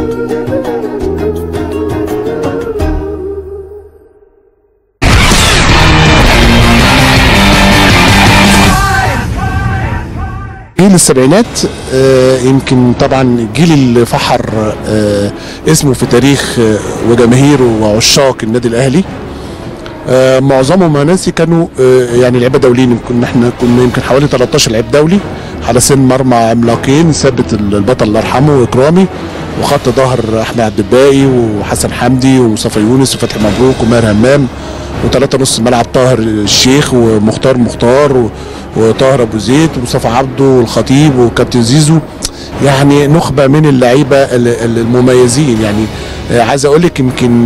جيل السبعينات يمكن طبعا الجيل اللي فحر اسمه في تاريخ وجماهيره وعشاق النادي الاهلي. معظمهم ناسي كانوا يعني لعيبه دوليين. احنا كنا يمكن حوالي 13 لعيب دولي، حارسين مرمى عملاقين، ثابت البطل الله يرحمه واكرامي، وخط ظهر احمد عبد الباقي وحسن حمدي ومصطفى يونس وفتحي مبروك وماهر همام، وثلاثه نص الملعب طاهر الشيخ ومختار مختار وطاهر ابو زيد ومصطفى عبده والخطيب وكابتن زيزو. يعني نخبه من اللعيبه المميزين. يعني عايز اقول لك يمكن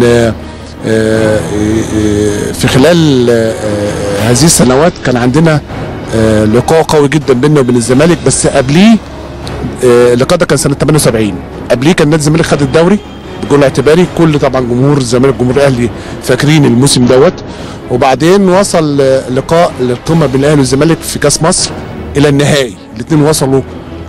في خلال هذه السنوات كان عندنا لقاء قوي جدا بيننا وبين الزمالك، بس قبليه اللقاء ده كان سنه 78. قبليه كان نادي الزمالك خد الدوري بجول اعتباري. كل طبعا جمهور الزمالك جمهور الاهلي فاكرين الموسم دوت. وبعدين وصل لقاء للقمه بين الاهلي والزمالك في كاس مصر الى النهائي. الاثنين وصلوا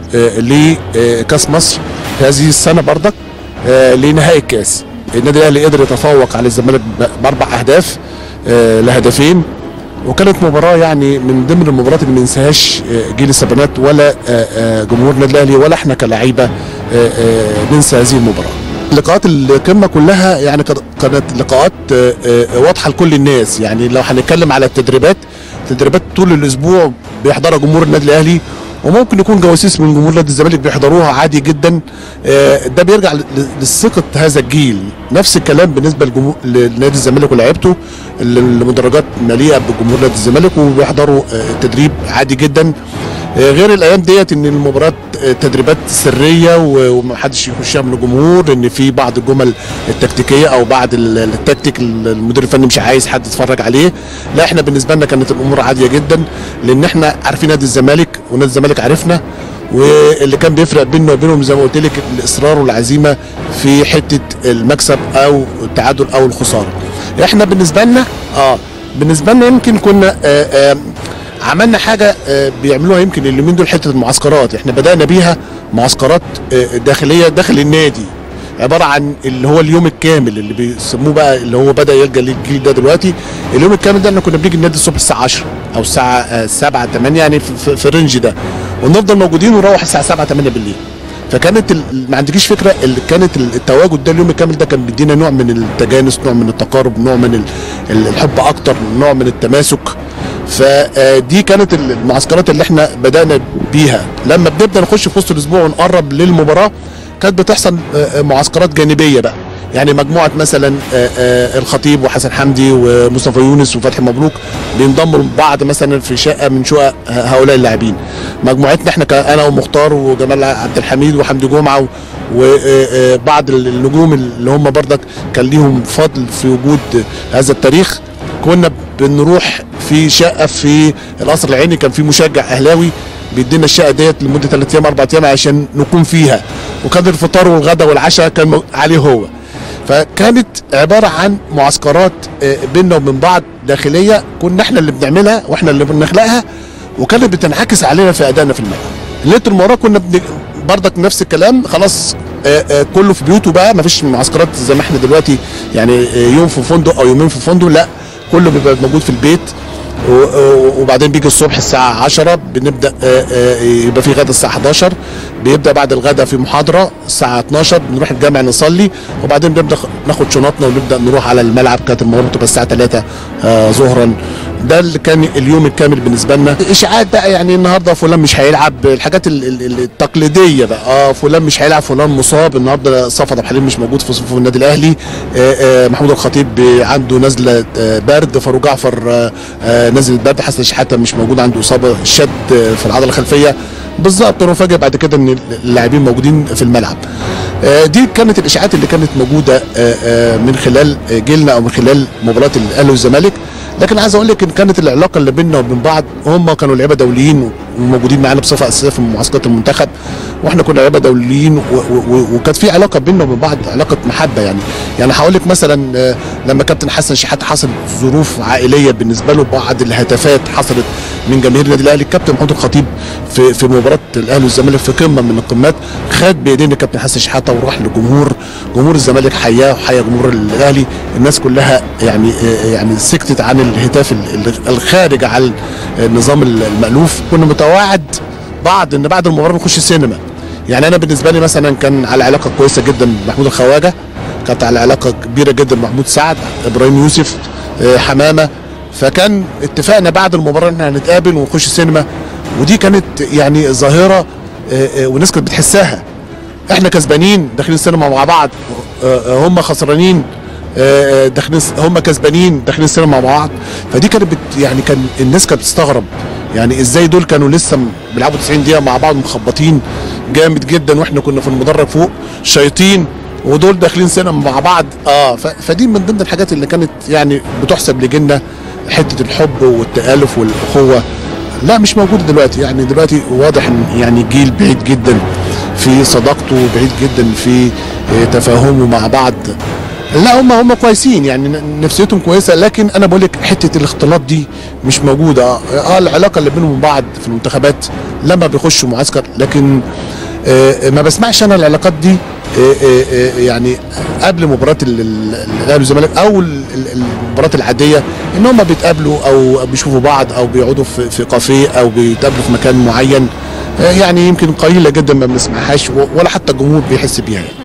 لكاس مصر في هذه السنه بردك لنهائي الكاس. النادي الاهلي قدر يتفوق على الزمالك باربع اهداف لهدفين، وكانت مباراه يعني من ضمن المباريات اللي ما ينساهاش جيل السبعينات ولا جمهور النادي الاهلي ولا احنا كلاعيبه ننسى هذه المباراه. لقاءات القمه كلها يعني كانت لقاءات واضحه لكل الناس. يعني لو هنتكلم على التدريبات طول الاسبوع بيحضرها جمهور النادي الاهلي، وممكن يكون جواسيس من جمهور نادي الزمالك بيحضروها عادي جدا. ده بيرجع لثقه هذا الجيل. نفس الكلام بالنسبه لنادي الزمالك ولاعيبته، المدرجات مليئه بجمهور نادي الزمالك وبيحضروا التدريب عادي جدا. غير الايام ديت ان المباراه تدريبات سريه ومحدش يخشها من الجمهور، لان في بعض الجمل التكتيكيه او بعض التكتيك المدير الفني مش عايز حد يتفرج عليه. لا، احنا بالنسبه لنا كانت الامور عاديه جدا، لان احنا عارفين نادي الزمالك ونادي الزمالك عرفنا. واللي كان بيفرق بيننا وبينهم زي ما قلت لك الاصرار والعزيمه في حته المكسب او التعادل او الخساره. احنا بالنسبه لنا يمكن كنا عملنا حاجه بيعملوها يمكن اليومين دول، حته المعسكرات. احنا بدانا بيها معسكرات داخليه داخل النادي، عباره عن اللي هو اليوم الكامل اللي بيسموه بقى، اللي هو بدا يلجا للجيل ده دلوقتي. اليوم الكامل ده احنا كنا بنيجي النادي الصبح الساعه 10 او الساعه 7 8 يعني في الرينج ده، ونفضل موجودين ونروح الساعه 7 8 بالليل. فكانت ما عندكيش فكره اللي كانت التواجد ده اليوم الكامل ده كان بيدينا نوع من التجانس، نوع من التقارب، نوع من الحب اكتر، نوع من التماسك. فدي كانت المعسكرات اللي احنا بدأنا بيها. لما بنبدأ نخش في وسط الاسبوع ونقرب للمباراة كانت بتحصل معسكرات جانبية بقى. يعني مجموعة مثلا الخطيب وحسن حمدي ومصطفى يونس وفتحي مبروك بينضموا لبعض مثلا في شقة من شقق هؤلاء اللاعبين. مجموعتنا احنا انا ومختار وجمال عبد الحميد وحمدي جمعة وبعض النجوم اللي هم بردك كان ليهم فضل في وجود هذا التاريخ. كنا بنروح في شقه في القصر العيني، كان في مشجع اهلاوي بيدينا الشقه ديت لمده 3 ايام 4 ايام عشان نكون فيها، وكان الفطار والغداء والعشاء كان عليه هو. فكانت عباره عن معسكرات بيننا وبين بعض داخليه، كنا احنا اللي بنعملها واحنا اللي بنخلقها، وكانت بتنعكس علينا في ادائنا في الملعب. ليله المباراه كنا بردك نفس الكلام. خلاص كله في بيوته بقى، مفيش معسكرات زي ما احنا دلوقتي يعني يوم في فندق او يومين في فندق، لا كله بيبقى موجود في البيت. وبعدين بيجي الصبح الساعة 10 بنبدأ يبقى في غدا الساعة 11، بيبدأ بعد الغدا في محاضرة الساعة 12 بنروح الجامع نصلي، وبعدين بنبدأ ناخد شنطنا ونبدأ نروح على الملعب. كانت المباراة بتبقى الساعة 3 ظهرا. ده اللي كان اليوم الكامل بالنسبة لنا. إشاعات بقى يعني النهارده فلان مش هيلعب، الحاجات التقليدية بقى. فلان مش هيلعب، فلان مصاب، النهارده صفا عبد الحليم مش موجود في صفوف النادي الأهلي، محمود الخطيب عنده نزلة برد، فاروق جعفر نزل البرد، حسن شحاته مش موجود عنده اصابه شد في العضله الخلفيه. بالظبط نفاجئ بعد كده ان اللاعبين موجودين في الملعب. دي كانت الاشاعات اللي كانت موجوده من خلال جيلنا او من خلال مباراه الاهلي والزمالك. لكن عايز اقول لك ان كانت العلاقه اللي بيننا وبين بعض، هم كانوا لعيبه دوليين وموجودين معانا بصفه اساسيه في معسكرات المنتخب، واحنا كنا لعيبه دوليين، وكانت في علاقه بيننا وبين بعض، علاقه محبه يعني. يعني هقول لك مثلا لما كابتن حسن شحاته حصل ظروف عائليه بالنسبه له، بعض الهتافات حصلت من جماهير النادي الاهلي، الكابتن محمود الخطيب في مباراه الاهلي والزمالك في قمه من القمات خد بايدين الكابتن حسن شحاته وراح لجمهور الزمالك، حياه وحيا جمهور الاهلي. الناس كلها يعني سكتت عن الهتاف الخارج عن النظام المألوف. كنا متواعد ان بعد المباراه نخش السينما. يعني انا بالنسبه لي مثلا كان على علاقه كويسه جدا بمحمود الخواجه، كانت على علاقه كبيره جدا بمحمود سعد، ابراهيم يوسف، حمامه. فكان اتفقنا بعد المباراه ان احنا هنتقابل ونخش السينما، ودي كانت يعني ظاهره والناس كانت بتحسها. احنا كسبانين داخلين السينما مع بعض، هم خسرانين داخلين، هم كسبانين داخلين السينما مع بعض. فدي كانت يعني كان الناس كانت بتستغرب، يعني ازاي دول كانوا لسه بيلعبوا 90 دقيقه مع بعض مخبطين جامد جدا، واحنا كنا في المدرج فوق شايطين، ودول داخلين سينما مع بعض. فدي من ضمن الحاجات اللي كانت يعني بتحسب لجيلنا، حته الحب والتآلف والاخوه. لا مش موجوده دلوقتي. يعني دلوقتي واضح ان يعني جيل بعيد جدا في صداقته، بعيد جدا في تفاهمه مع بعض. لا هم كويسين، يعني نفسيتهم كويسه، لكن انا بقول لك حته الاختلاط دي مش موجوده. العلاقه اللي بينهم بعض في المنتخبات لما بيخشوا معسكر، لكن ما بسمعش انا العلاقات دي يعني قبل مباراه الاهلي والزمالك او المباريات العاديه، ان هم بيتقابلوا او بيشوفوا بعض او بيقعدوا في كافيه او بيتقابلوا في مكان معين. يعني يمكن قليله جدا ما بنسمعهاش، ولا حتى الجمهور بيحس بيها.